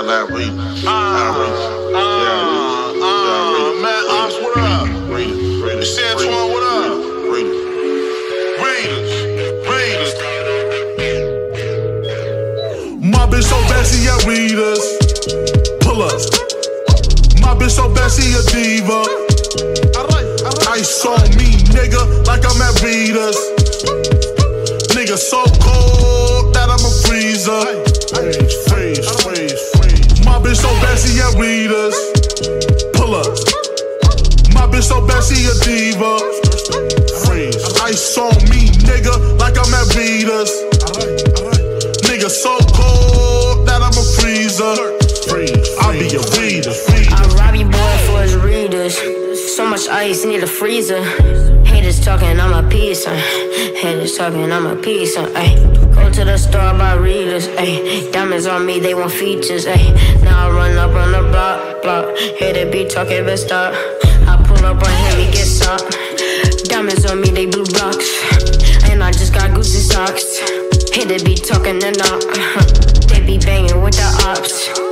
Lab Readers. Man, Ops, what up? You said Twan, what up? Readers. My bitch so bad she at Readers. Pull up. My bitch so bad she a diva. Ice on me, nigga, like I'm at Readers. Nigga so cold that I'm a freezer. Freeze. My bitch so bad she at Readers. Pull up. My bitch so bad she a diva. Freeze. Ice on me, nigga, like I'm at Readers. Nigga so cold that I'm a freezer. I be a reader. I rob you boy for his readers. So much ice, need a freezer. Haters talking, I'm a piece. Haters talking, I'm a piece. Ay. Go to the store, buy readers. Ay. Diamonds on me, they want features. Ay. Now I run up on the block. Hear the beat talking, but stop. I pull up on him, he get shot. Diamonds on me, they blue blocks. And I just got Gucci socks. Hear the beat talking, and they be banging with the ops.